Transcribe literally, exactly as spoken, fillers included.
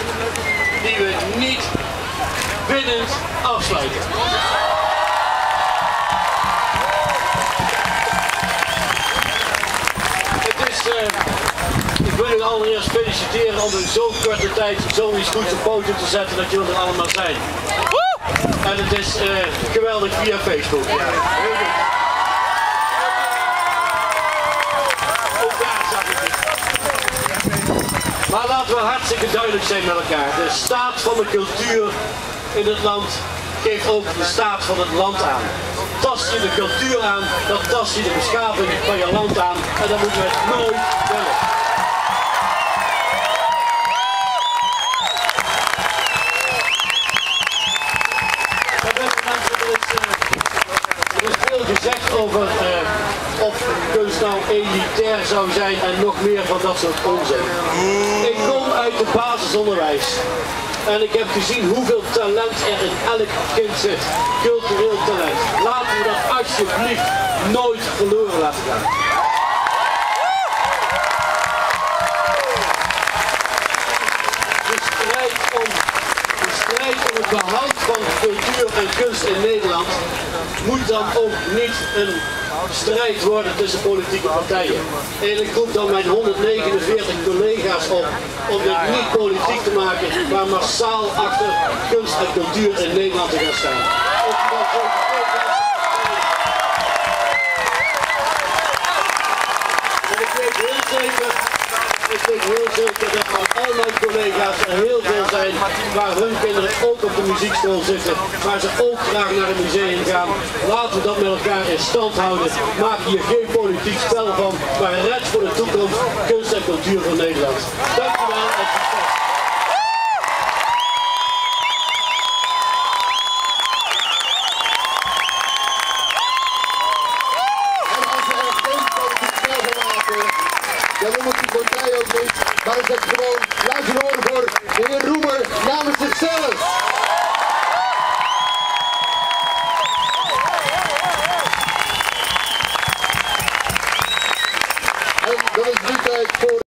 die we niet winnend afsluiten. Het is, uh, ik wil jullie allereerst feliciteren om in zo'n korte tijd zoiets goeds op poten te zetten dat jullie er allemaal zijn. En het is uh, geweldig via Facebook. Ja. Heel goed. Ook daar zag ik het. Maar laten we hartstikke duidelijk zijn met elkaar. De staat van de cultuur in het land geeft ook de staat van het land aan. Tast je de cultuur aan, dan tast je de beschaving van je land aan. En dat moeten we nooit willen. Er is veel gezegd over uh, of kunst nou elitair zou zijn en nog meer van dat soort onzin. Ik kom uit het basisonderwijs en ik heb gezien hoeveel talent er in elk kind zit. Cultureel talent. Laten we dat alsjeblieft nooit verloren laten gaan. De strijd om De strijd om het behoud van cultuur en kunst in Nederland moet dan ook niet een strijd worden tussen politieke partijen. En ik roep dan mijn honderdnegenenveertig collega's op om dit niet politiek te maken, maar massaal achter kunst en cultuur in Nederland te gaan staan. En ik weet heel zeker Ik weet heel zeker dat van al mijn collega's er heel veel zijn waar hun kinderen ook op de muziekschool zitten, waar ze ook graag naar een museum gaan. Laten we dat met elkaar in stand houden. Maak hier geen politiek spel van, maar red voor de toekomst kunst en cultuur van Nederland. Dank u wel en succes. Ja, we moeten die partij ook niet, maar het is gewoon luister horen voor de heer Roemer namens zichzelf.